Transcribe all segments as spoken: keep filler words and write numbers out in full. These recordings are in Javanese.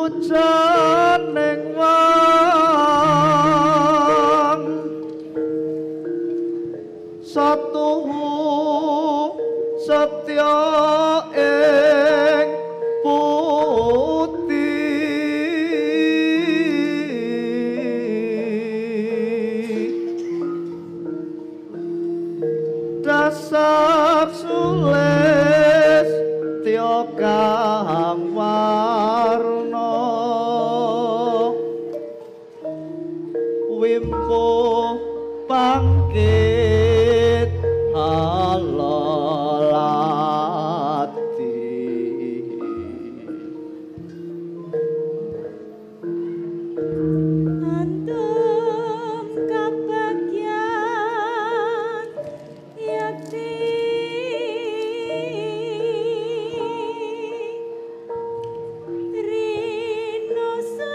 pujaning wong satuhu setya ing dasar sules tya kang warna wimpo bangkit halalati antum kabagyan yakti rino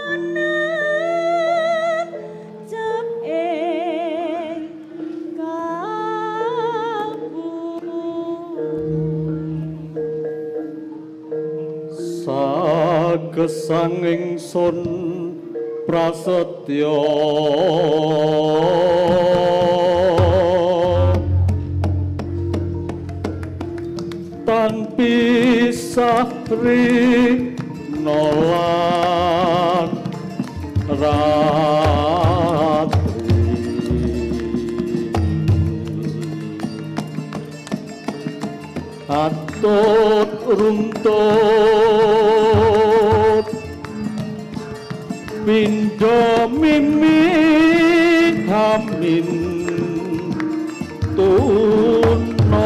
sunan jap ing sagesang ingsun prasetya tanpi sahri nolak ratri atut runtut pindha mimi hamin tuna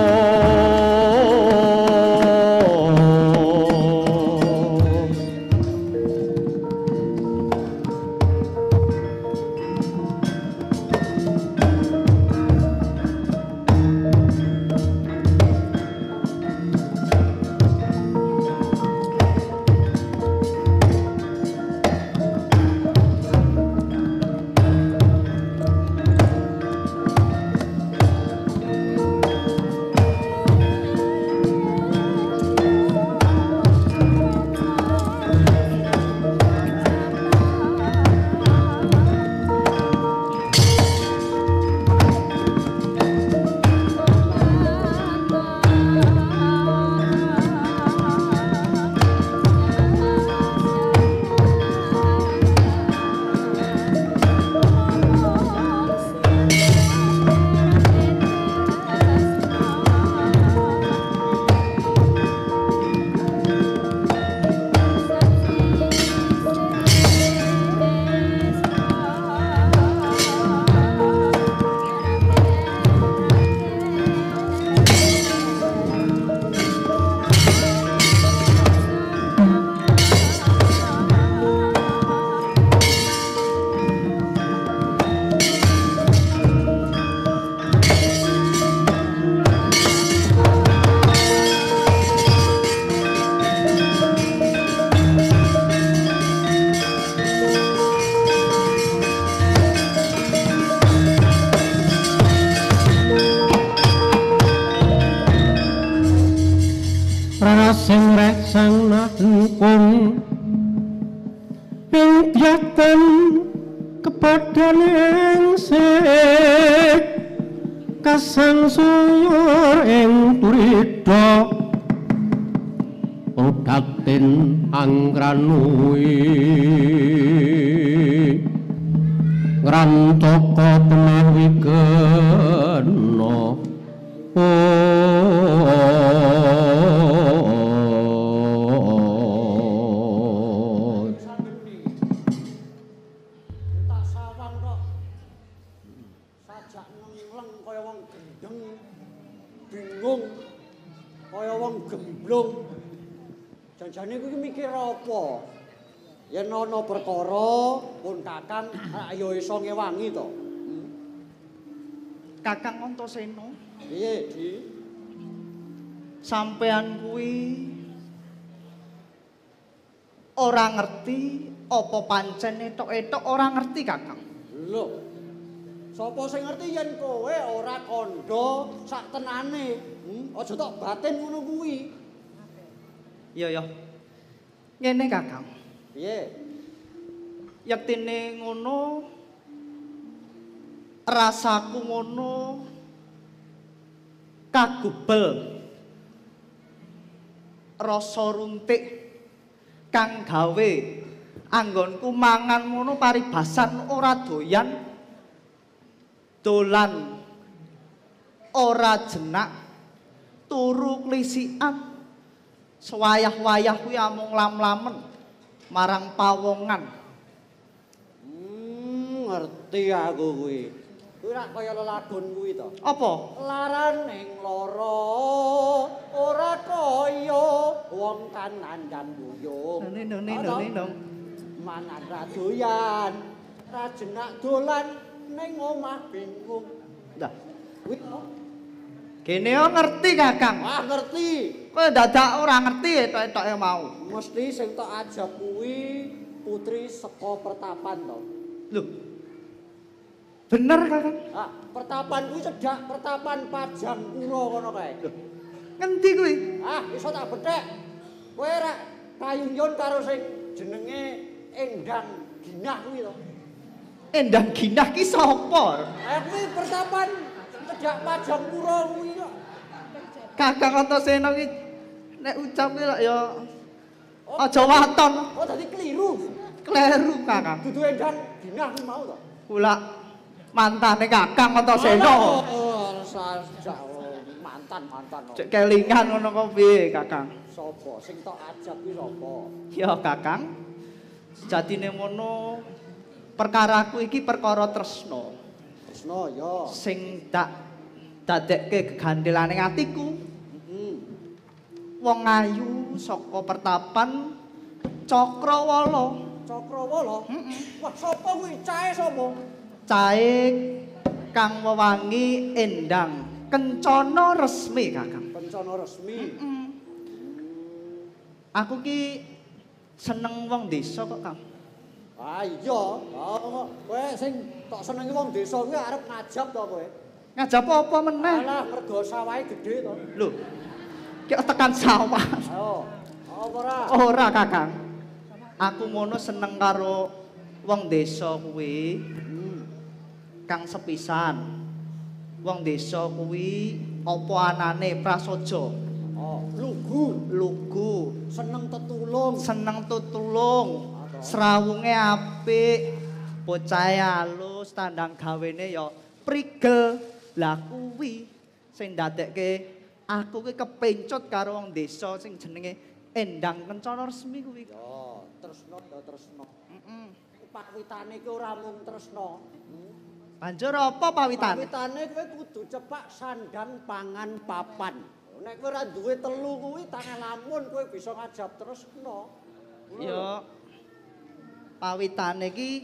sing resang nangkung ing diaten kepadane sik kasang suyur ing turida udatin angranui ngrantaka tenawi kena gemblung janjane kuwi mikir apa yen ana perkara pun kakang ayo iso ngewangi to Kakang Antasena piye Di sampean kuwi ora ngerti apa pancen etok-etok ora ngerti Kakang lho sapa sing ngerti yen kowe ora kandha sak tenane hmm? Aja tok batin ngono kuwi iya ya ngene Kakang Piye? Yektine ngono rasaku ngono kagubel rasa runtik kang gawe anggonku mangan ngono paribasan ora doyan dolan ora jenak turu klisikan sewayah-wayah kuwi amung lam-lamen marang pawongan. Hmm, ngerti aku kuwi. Kuwi rak kaya lelagon kuwi to. Apa? Laran ning lara ora kaya wong kan nandang buyung. Nene nene nene. Mangan ra doyan, ra jenak dolan ning omah bingung. Lah, Kuwi to. kene yo ngerti Kakang. Wah, ngerti. Kowe dadak ora ngerti etok-etoke mau. Mesti sing tok ajab kuwi putri saka pertapan to. Lho. Bener Kakang. Ah, pertapan kuwi cedhak pertapan Pajang Pura kono kae. Ngendi kuwi? Ah, iso tak bethek. Kowe rek kayunyun karo sing jenenge Endang Ginah kuwi to. Endang Ginah ki sapa? Eh kuwi pertapan cedhak Pajang Pura kuwi kok. Kakang Antasena ki nek ucap ki lak ya aja waton. Oh, dadi keliru. Kleru Kakang. Dudu Endang Ginah kuwi mau to. Kula mantane Kakang Antasena. Oh, sajak mantan-mantan. Cek kelingan ngono kok piye Kakang? Sopo sing tok ajab kuwi sapa? Ya Kakang. Sejatine ngono perkaraku iki perkara tresna. Tresna ya. Sing tak dadekke gegandelaning atiku. Heeh. Wong ayu saka pertapan Cakrawala. Cakrawala. Heeh. Wah, sapa kuwi? Cahe sapa? Cahe kang wewangi endang kencana resmi Kakang. Kencana resmi. Heeh. Aku ki seneng wong desa kok Kang. Ah iya, oh, kowe sing tok senengi wong desa kuwi arep ngajab to kowe. Ngajap apa meneh? Alah, mergo sawahe gedhe to. Lho. Ki tekan sawah. Ayo. Apa ora? Ora Kakang. Aku ngono seneng karo wong desa kuwi. Hmm. Kang sepisan. Wong desa kuwi apa anane prasaja. Oh, lugu, Lugu, seneng tetulung. seneng tutulung. Srawunge apik. Bocahe alus, tandang gawene ya prigel. Lah kuwi sing ndadekke aku ki kepencut karo wong desa sing jenenge Endang Kencana Resmi kuwi. Ya, tresna ya tresna. Heeh. Pawitane ki ora mung tresna. Hmm. Banjur apa pawitane? Pawitane kowe kudu cepak sandang pangan papan. Nek kowe ora duwe telu kuwi tangan lamun kowe bisa ngajab tresna. Ya pawitane ki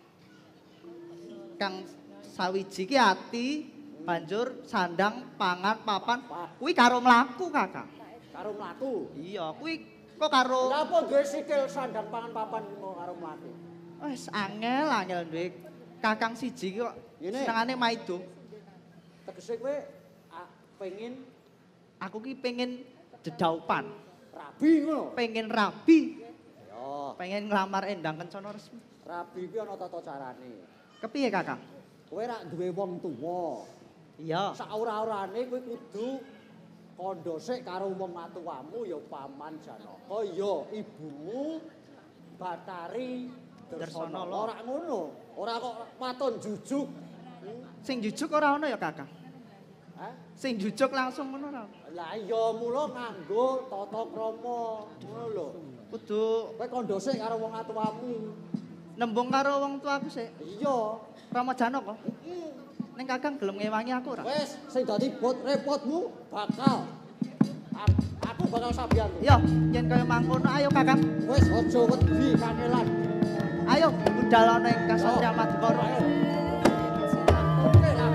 kang sawiji ki ati banjur sandang pangan papan kuwi karo mlaku Kakang. Karo mlaku. Iya, kuwi kok karo Lah apa duwe sikil sandang pangan papan mau karo mlaku? wis angel angel duwe Kakang siji kok Ngene. senengane maido. Tegese kowe ah, pengin Aku ki pengen dedaupan, rabi ngono. pengen rabi, Ya, pengen nglamar Endang Kencana Resmi. rabi kuwi ana tata carane. Kepiye Kakang? Kowe rak duwe wong tuwa. Iya. Saora-orane kowe kudu kandha sik karo wong atuwamu ya Paman Janaka ya ibumu Batari Dersana. Dersana. Ora ngono, ora kok waton jujuk. Hmm? Sing jujuk ora ono ya Kakang? Hah? Sing jujuk langsung ngono ora? Lah iya mula nganggo tata krama ngono lho. Kudu Kowe kandha sik karo wong atuwamu. nembung karo wong tuaku sik. Iya. Rama Janaka. Hmm. Ning Kakang gelem ngewangi aku ora? Wes sing dadi bot repotmu bakal A- aku bakal sabian. Iya, yen kaya mangkono ayo Kakang. Wes aja wedi kangelan. Ayo budal ana ing Kasatria Madukara. Ayo. Oke lah.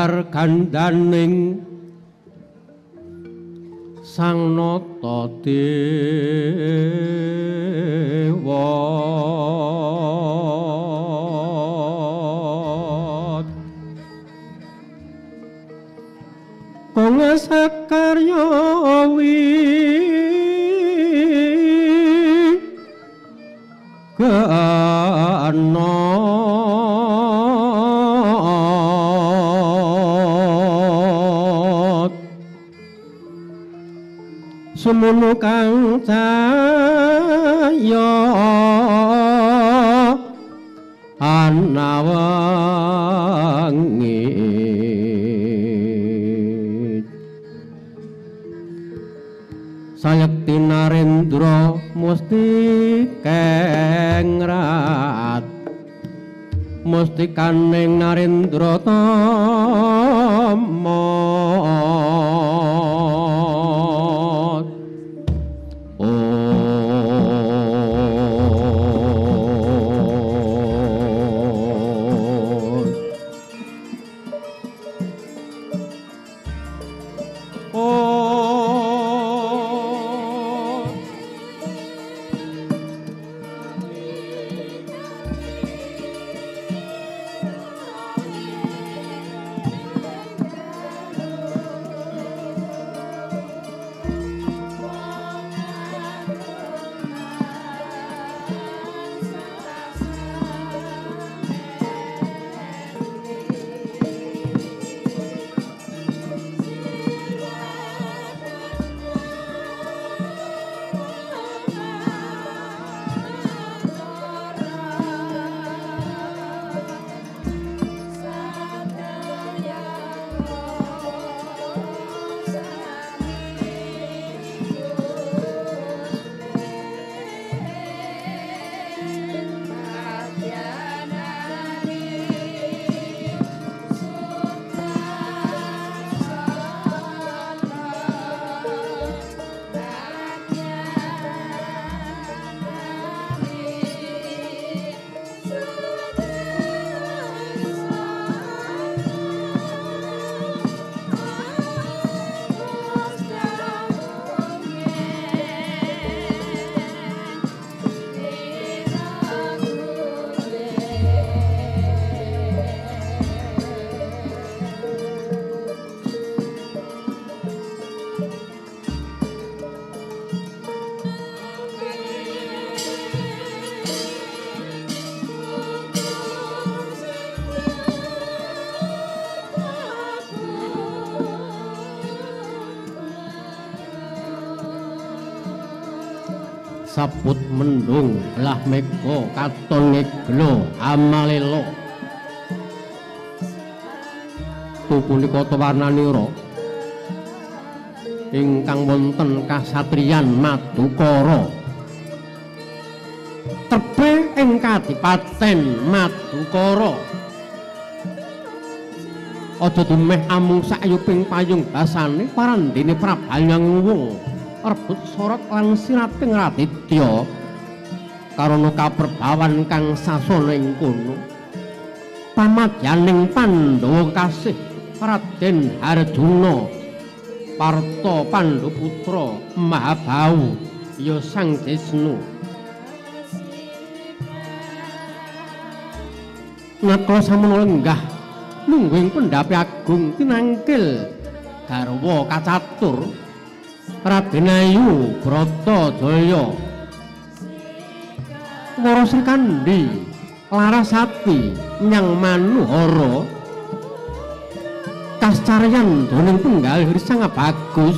dahar gandaning sang nata dewa kang sakarya gana semono kang cahya anawangi sayekti narendra musti kengrat musti kaning narendra tama saput mendung lah meko katon ngeglo amalelo pupunika tawarnanira ingkang wonten kasatriyan Madukara tepe ing Kadipaten Madukara aja dumeh amung sayuping payung basane parandene Prabayang wung rebut sorot lan sirating Raditya karana kaperbawan kang sasana ing kono pamadyaning Pandhawa kasih Raden Harjuna Parta Pandhuputra Mahabau ya Sang Jesnu nakala samono lenggah mungguing pendhapi agung tinangkil garwa kacatur Raden Ayu Bratajaya Wara Srikandhi Larasati nyang Manuhara kascaryan doning penggal Sang Bagus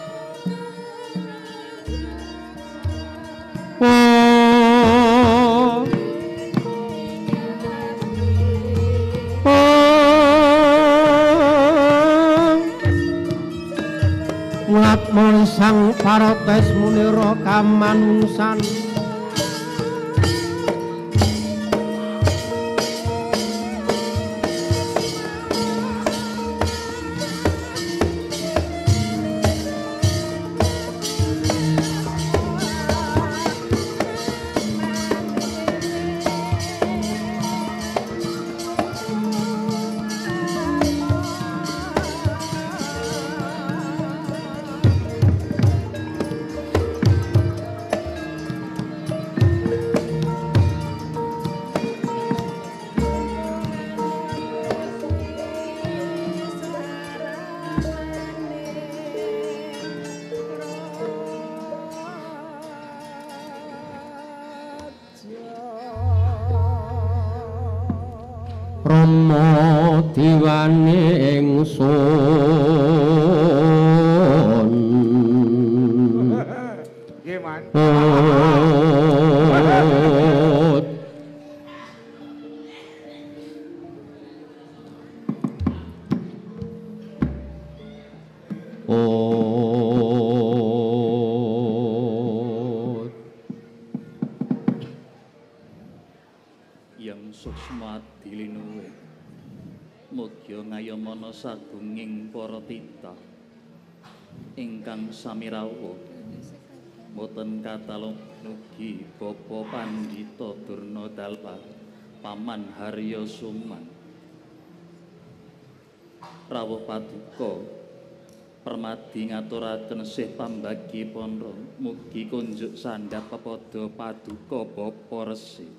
oh Mulatmon sang parates munira kamanungsan rama diwane ingsun nggih man ngayomana sagunging para titah ingkang sami rawuh boten katalog nugi Bapa Pandhita Durna Dalpa Paman Harya Suman rawuh paduka permadi ngaturaken sih pambagi pondro mugi kunjuk sandhap pepada paduka Bapa Resi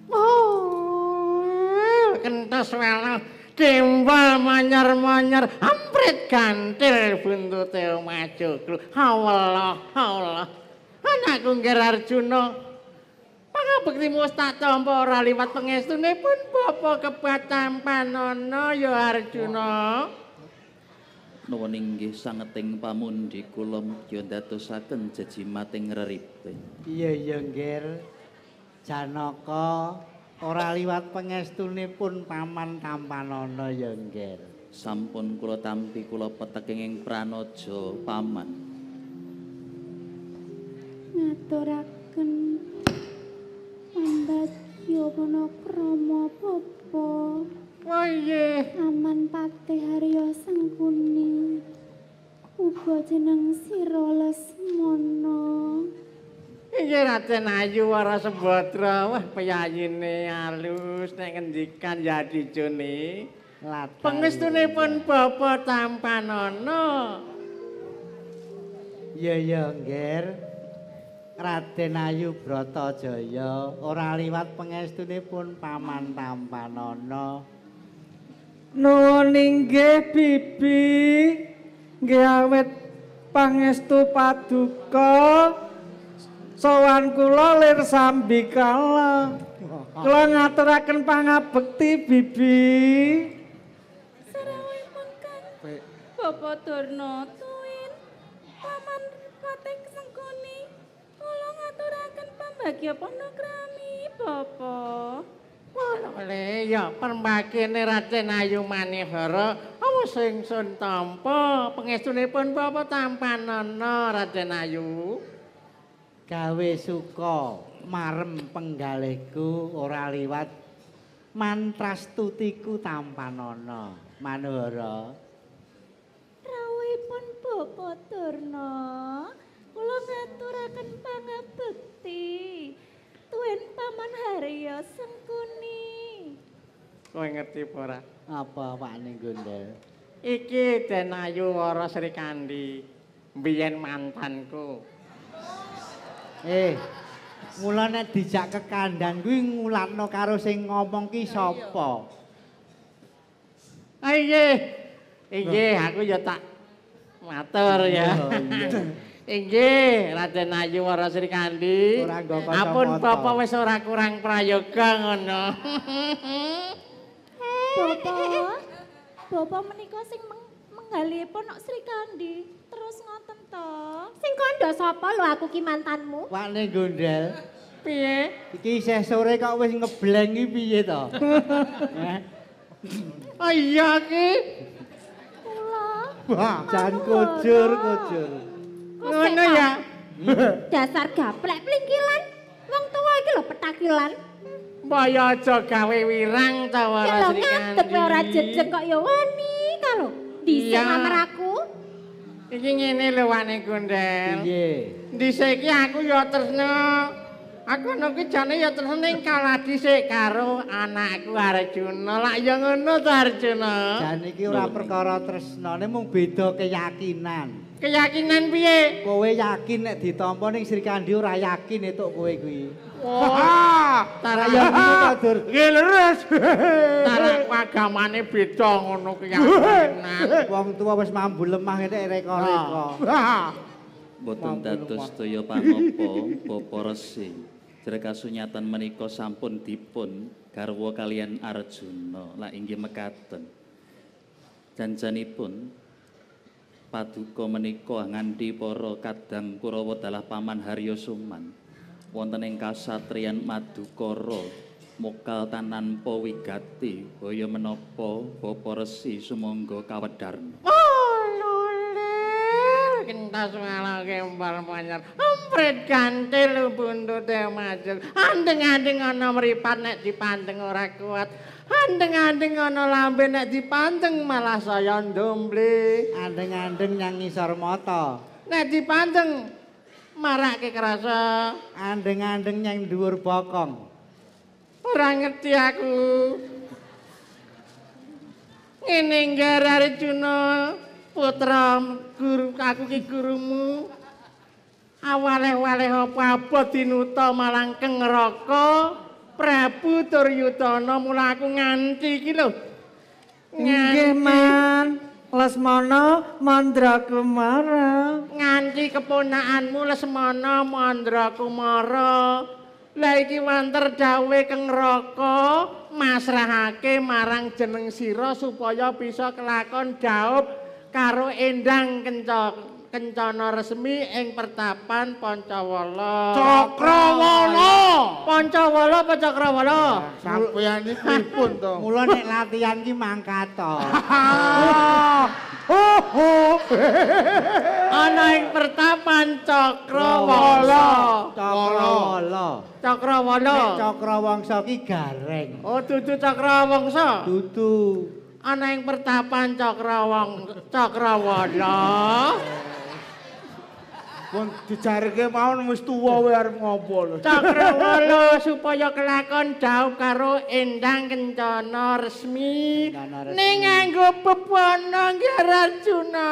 kentos welo timbal manyar-manyar amprit gantil buntute maju glu Allah Allah anakku nggih Arjuna pangabektimu wis tak tampa ora liwat pangestunipun Bapa Kebatampanana ya Arjuna nuwun inggih sangeting pamundi kula mugi ndadosaken jejimating reripte iya iya nggih Janaka ora liwat pangestunipun Paman Tampanana ya nggih. Sampun kula tampi kula peteking ing pranaja Paman. Ngaturaken Pandhya Panakrama Bapa. Oh iya. Aman Patih Harya Sangkuni. Uga jeneng Sira Lesmana. Inggih Raden Ayu Wara Sembadra, wah peyayine alus nek ngendikan ya dijone. Pangestunipun Bapa Tampanana. Iya ya nggih. Raden Ayu Bratajaya ora liwat pangestunipun Paman Tampanana. Nuwun inggih Bibi. Nggih awet pangestu paduka sowan kula lir sambikala. Kula ngaturaken pangabekti Bibi. Sarawuhipun Kang Bapa Durna tuwin Paman Patih Sangkuni. Kula ngaturaken pambagya panakrami Bapa. Oleh ya permbagine Raden Ayu Manihara awas ingsun tampa pangestunipun Bapa Tampanana Raden Ayu. Gawe suka marem penggalihku ora liwat mantrastutiku Tampanana Manihara. Rawuhipun Bapa Durna kula ngaturaken pangabekti tuwin Paman Harya Sangkuni. Kowe ngerti apa ora? Apa Pakne Gondel? Iki Den Ayu Wara Srikandi mbiyen mantanku. Eh, mula nek dijak ke kandang kuwi ngulatno karo sing ngomong ki sapa? Ah inggih. Inggih aku ya tak matur ya. Inggih Raden Ayu Wara Srikandi. Ampun Bapa wis ora kurang prayoga ngono. Bapa, Bapa menika sing meng menggalihipun Nok Srikandi. Terus ngoten to. Sing kandha sapa lho aku ki mantanmu? Pakne Gondel. Piye? Iki isih sore kok wis ngebleng iki piye to? Oh iya ki. Kula. Wah, jan kujur kujur. Ngono ya. Dasar gaplek plingkilan. Wong tuwa iki lho petakilan. Mbaya aja gawe wirang ta Wara Srikandi. Ngadep ora jejeg kok ya wani ta lho. Dhisik lamar aku. Iki ngene lho Wane Gondel. Piye? Dhisik iki aku ya tresna. Aku ana ki jane ya tresna ning kalah dhisik karo anakku Arjuna. Lah ya ngono to Arjuna. Jan iki ora perkara tresnane mung beda keyakinan. Keyakinan piye? Kowe yakin nek ditampa ning Srikandi ora yakin etuk kowe kuwi. Wah, Taraya ngono Dur. nggih leres. Taraku agamane beda ngono keyakinan. Wong tua wis mambu lemah nek reka-reka. Boten dados daya pangapa Bapa Resi. Jere kasunyatan menika sampun dipun garwa kalian Arjuna la inggih mekaten. Janjanipun paduka menika nganthi para kadang Kurawa dalah paman Harya Suman wonten ing kasatriyan Madukara mokal tananpa wigati baya menapa Bapa Resi sumangga kawedarna. Kentas malah kembal manyar emprit gantil buntute majul andeng-andeng ana mripat nek dipanteng ora kuat andeng-andeng ana lambe nek dipanteng malah saya ndomble Andeng-andeng nyang ngisor mata. nek dipanteng marake kerasa Andeng-andeng nyang dhuwur bokong. ora ngerti aku ngene nggar Arjuna putra guru aku ki gurumu awaleh-waleh apa-apa dinuta malangkeng neraka Prabu Duryudana mula aku nganti iki lho Nggih man Lesmana Mandrakumara nganti keponakanmu Lesmana Mandrakumara lah iki wanter dawe keng neraka masrahake marang jeneng sira supaya bisa kelakon daup karo Endang Kenca Kencana Resmi ing pertapan Pancawala. Cakrawala. Pancawala apa Cakrawala? Sampeyan iki pripun to? Mula nek latihan ki mangkat to. Ana ing pertapan Cakrawala. Cakrawala. Cakrawala. Nek Cakrawangsa ki gareng. Oh dudu Cakrawangsa. Dudu. Ana ing pertapan Cakrawang Cakrawala. Pun dijarke mawon wis tuwa wae arep ngopo lho. Cakrawala supaya kelakon daup karo Endang Kencana Resmi ning nganggo bebana Nggar Arjuna.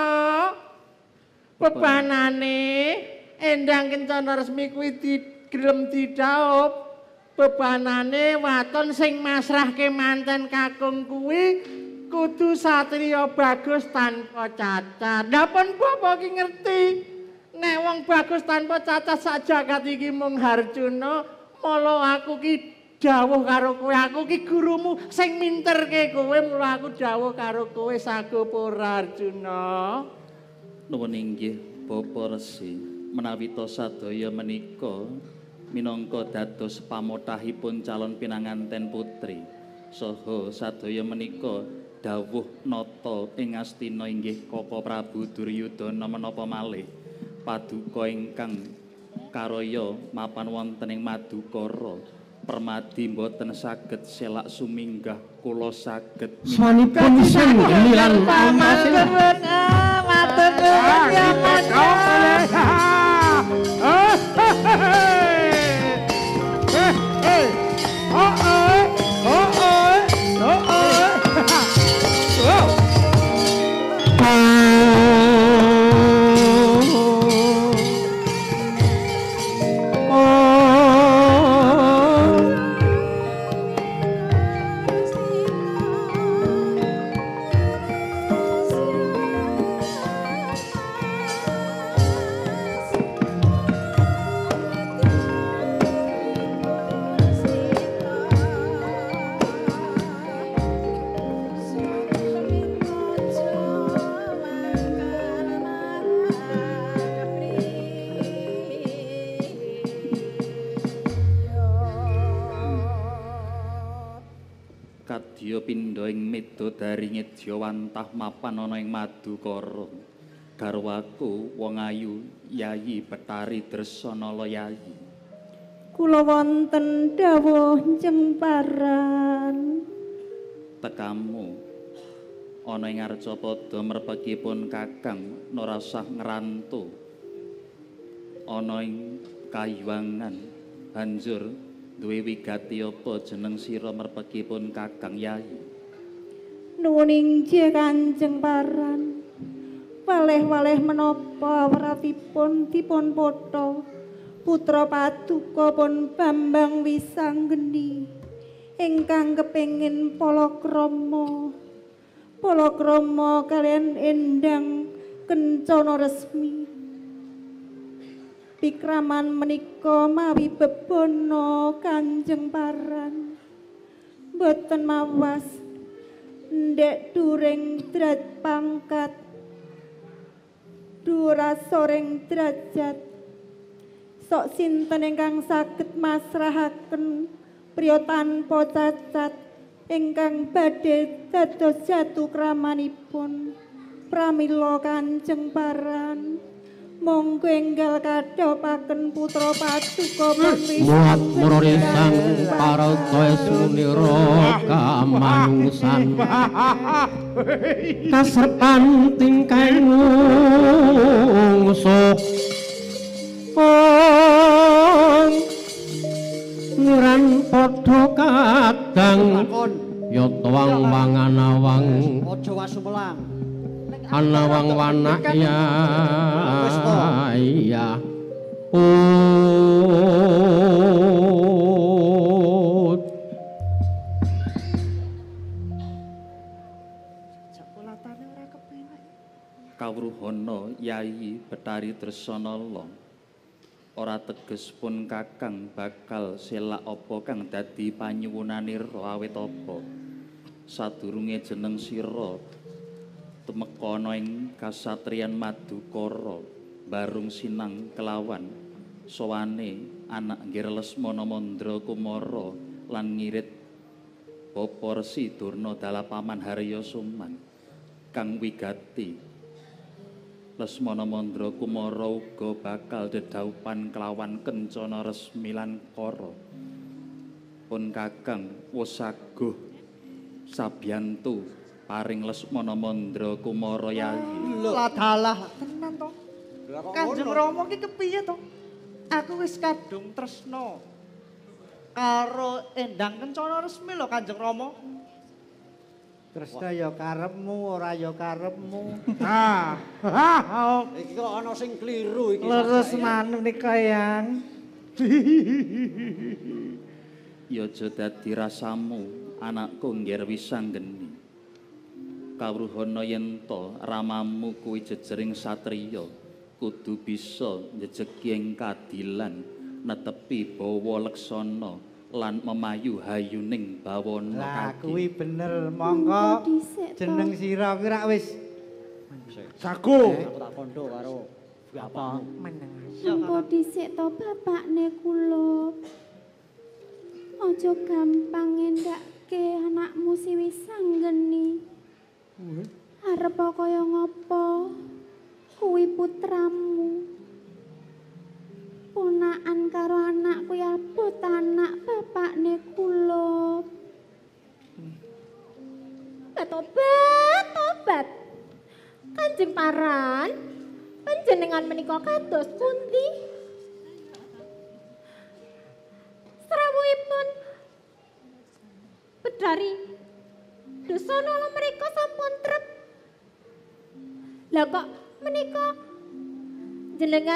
Bebanane Endang Kencana Resmi kuwi digelem didaup. Bebanane waton sing masrahke manten kakung kuwi kudu satriya bagus tanpa cacat. Lah pun Bapak ki ngerti nek wong bagus tanpa cacat sak jagat iki mung Harjuna, mula aku ki dawuh karo kowe, aku ki gurumu sing minterke kowe, mula aku dawuh karo kowe Sagopura Arjuna. Nuwun inggih Bapa Resi, menawi to sadaya menika minangka dados pamotahipun calon pinanganten putri saha sadaya menika dawuh nata ing Astina inggih Koko Prabu Duryudana menapa malih paduka ingkang karaya mapan wonten ing Madukara permadi mboten saged selak suminggah kula saged Swanipun sing gemilang matur nuwun matur nuwun ya Mas. Kadya pindha ing Midodari ngedya wantah mapan ana ing Madukara. Garwaku wong ayu Yayi Betari Dresanala Yayi. Kula wonten dawuh jemparan. Tekamu ana ing Arcapada merpekipun Kakang Narasah ngrantu. Ana ing Kayuwangan banjur duwe wigati apa jeneng sira merpekipun Kakang Yayi? Nuwun inggih Kanjeng Paran. Waleh-waleh menapa awratipun dipun potho putra paduka pun Bambang Wisanggeni ingkang kepengin palakrama. Palakrama kalian Endang Kencana Resmi. pikraman menika mawi bebono Kanjeng Paran. Boten mawas ndek during derajat pangkat dura soreng derajat sok sinten ingkang saged masrahaken priya tanpa cacat ingkang badhe dados jatu kramanipun pramila Kanjeng Paran. Monggo enggal kadhapaken putra Paduka Perwis muat murari sang paraga sunira kamanungsan kaserpan tingkang ngungsuh niran padha kadang ya tuwang wanganawang aja wasumelang anawang wanak ya iya oh kawruhana Yayi Betari Dresanala ora teges pun kakang bakal selak apa kang dadi panyuwunanira awit apa sadurunge jeneng sira tumekana ing kasatriyan Madukara barung sinang kelawan sowane anak nggir Lesmana Mandra Kumara lan ngirit Bapa Resi Durna Dalapaman Harya Suman kang wigati Lesmana Mandra Kumara uga bakal dedaupan kelawan kencana resmi lan kara pun kakang wis saguh sabiyantu paring Lesmana Mandra Kumara Yayi. Lah dalah tenan to. Kanjeng Rama ki kepiye to? Aku wis kadung tresna karo Endang Kencana resmi lho Kanjeng Rama. Tresna ya karepmu ora ya karepmu. Ah. Iki kok ana sing kliru iki. Leres manut nika yang. Ya aja dadi rasamu anakku nggir wisanggeni. Kawruhana yen to ramamu kuwi jejering satriya kudu bisa njejeki ing kadilan netepi bawa leksana lan memayu hayuning bawana Lah kaki kuwi bener monggo jeneng sira kuwi rak wis Sagu. Aku tak kondo karo apa? Engko dhisik to bapakne kula. Aja gampang ngendhakke anakmu si wisanggeni. Arep kaya ngopo? Kuwi putramu. Ponakan karo anak kuwi abot anak bapakne kula. Tobat, tobat. Kanjeng Paran, panjenengan menika kados pundi? Srawuhipun Bedari Dresanala mereka sampun trep. Lah kok menika jenengan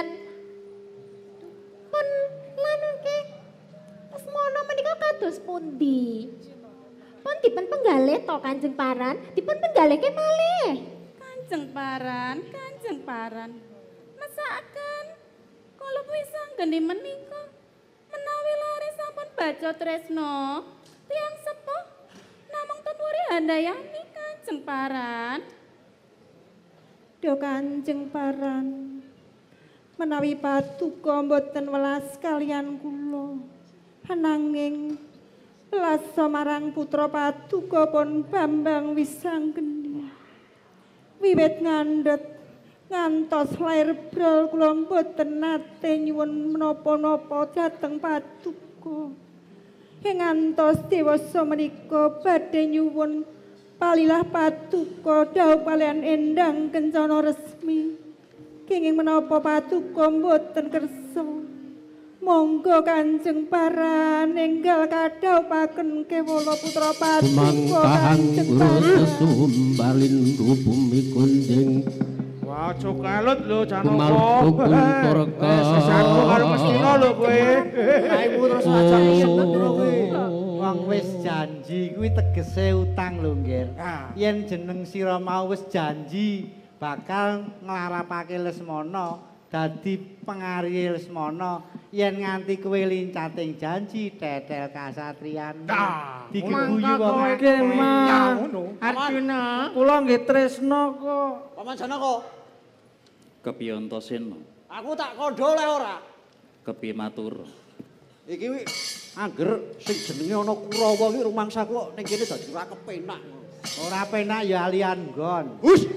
pun lanuke Lesmana menika kados pundi? Pun dipun penggalih to Kanjeng Paran, dipun penggalihke malih. Kanjeng Paran, Kanjeng Paran. Masakan kula wisanggeni menika menawi lare sampun baca tresna tiyang sepuh namung tunwuri handayani Kanjeng Paran. Do Kanjeng Paran, menawi Paduka mboten welas kalian kula, ananging welas marang putra Paduka pun Bambang Wisanggeni. Wiwit ngandhet ngantos lair brol kula mboten nate nyuwun menapa-napa dhateng Paduka. Ing ngantos dewasa menika badhe nyuwun palilah Paduka dawuh kalian Endang Kencana resmi. Kenging menapa Paduka mboten kersa. Monggo Kanjeng Paran enggal kadhawuhaken kewala putra Paduka Kanjeng Paran. sesumbalin bumi kunjing Wah, aja kalut lho Janaka. Kemalku kunturka. Sesaku karo Mestina lho kowe. Raimu terus aja kesentet lho kuwi. Wong wis janji kuwi tegese utang lho, Nggir. Ah. Yen jeneng sira mau wis janji bakal nglarapake Lesmana dadi pengari Lesmana yen nganti kowe lincating janji tetel kasatriyan. Dikeguyu wong akeh. Arjuna, kula nggih tresna kok. Paman Janaka. Kepiye Antasena? Aku tak kandha oleh ora. Kepiye matur? Iki wi angger sing jenenge ana Kurawa iki rumangsaku kok ning kene dadi ora kepenak. Ora penak ya alian nggon. Hus.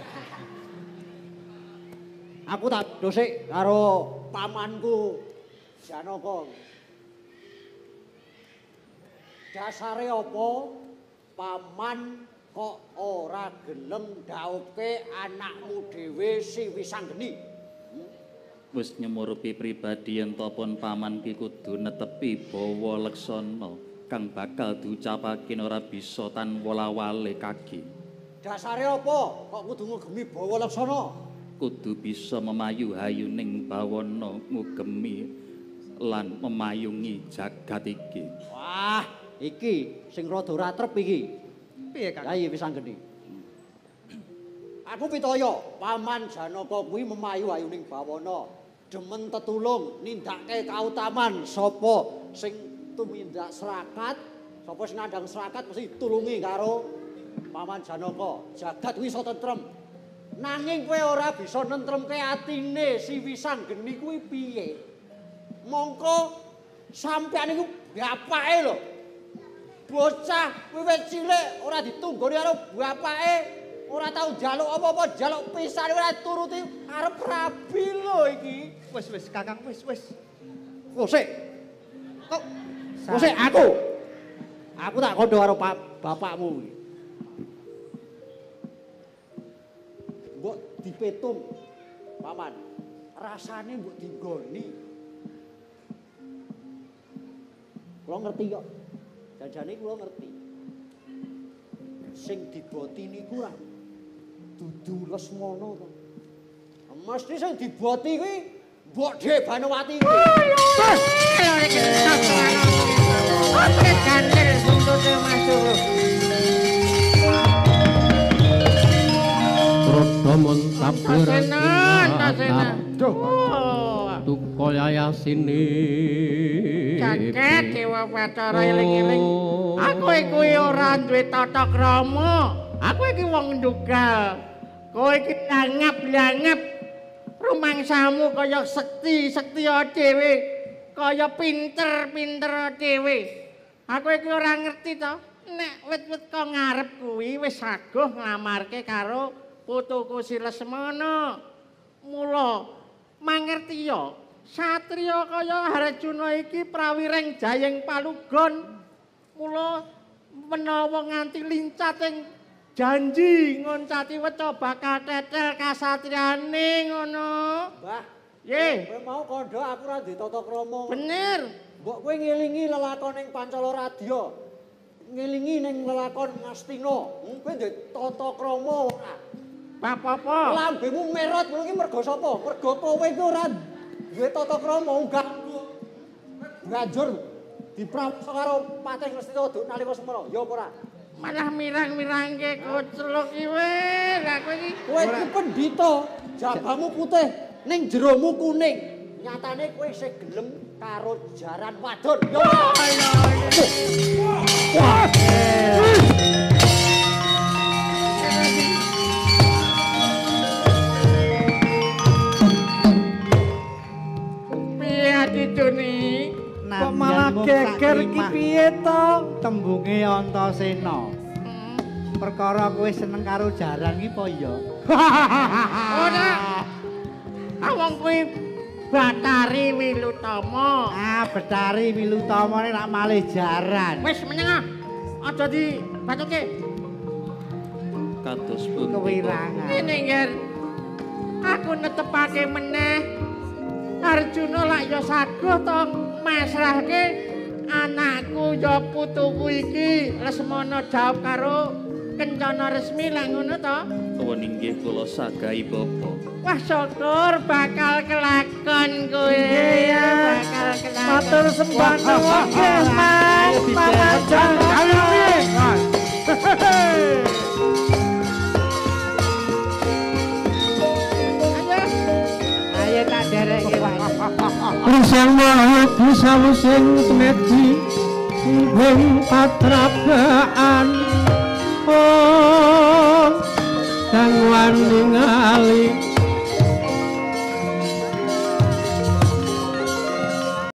Aku tak dosik karo pamanku Janaka. Dasare apa paman kok ora gelem dhauke anakmu dhewe si Wisanggeni? Wis nyemurupi pribadi yen pun paman ki kudu netepi bawa leksana kang bakal diucapake ora bisa tanpa lawale kaki. Dasare apa kok kudu ngugemi bawa leksana? Kudu bisa memayu hayuning bawana ngugemi lan memayungi jagat iki. Wah, iki sing rada ratrep iki. Piye, Kang? Lah iya Wisanggeni. Aku pitaya paman Janaka kuwi memayu hayuning bawana, demen tetulung nindakake kautaman sapa sing tumindak serakat, sapa sing nandhang serakat mesti tulungi karo paman Janaka. Jagat kuwi iso tentrem. Nanging kowe ora bisa nentremke atine si Wisanggeni kuwi piye? Mongko sampeyan iku bapake lho. Bocah wiwit cilik ora ditunggoni karo bapake, ora tau njaluk apa-apa, njaluk pisane ora turuti arep rabi lho iki. Wis wis Kakang wis wis. Kosek. Kok kosek aku. Aku tak kandha karo bapakmu iki. Mbok dipetung, paman. Rasane mbok dinggoni. Kula ngerti kok. Janjane kula ngerti. Sing diboti niku ra dudu Lesmana to. Mesti sing diboti kuwi Mbok Dhewe Banowati kuwi. Oke gandel buntute masuk. Rodomon sabera Tasena. Tukaya sini. Jaket Dewa Bathara eling-eling. Aku kuwi ora duwe tata krama. Aku iki wong ndugal. Kowe iki langap-langap. Rumangsamu kaya sekti-sekti dhewe. Kaya pinter-pinter dhewe. Aku iki ora ngerti to. Nek wit-wit kok ngarep kuwi wis saguh nglamarke karo putuku si Lesmana. Mula mangerti ya, satriya kaya Harjuna iki prawireng jayeng palugon. Mula menawa nganti lincating janji ngoncati weca bakal tetel kasatriyane ngono. Mbah, Ye, kowe mau kandha aku ora duwe tata krama. bener. Mbok kowe ngelingi lelakon ning Pancala Radya. Ngelingi ning lelakon Ngastina. Kowe duwe tata krama ora? Apa-apa? Lambemu merot ngono iki mergo sapa? Mergo kowe iki ora duwe tata krama unggah. Banjur diprawasa karo Patih Ngastina Duk nalika semana. Ya apa ora? Malah mirang-mirangke koclok iki weh. Lah kowe iki Kowe iki pendhita, jabahmu putih, ning jeromu kuning. Nyatane kowe sing gelem karo jaran wadon. Ya wah. piye adidune? Kok malah geger iki piye to? Tembunge Antasena. Perkara kowe seneng karo jaran iki apa ya? Ora. Awang kuwi Bathari Wilutama. Ah, Bathari Wilutamane nak malih jaran. Wis menyang ah. Aja di batuke. Kados pundi Kewirangan. Ngene ngger. Aku netepake meneh. Arjuna lak ya saguh to masrahke anakku ya putuku iki Lesmana jawab karo kencana resmi lak ngono to. Tuwun inggih kula sagahi Bapa. Wah syukur bakal kelakon kowe. Bakal kelakon. Matur sembah nuwun Mas Pamanjan. Ayo derek iki, Pak. Sang Maha Bisa sing tumeti ing patrapaan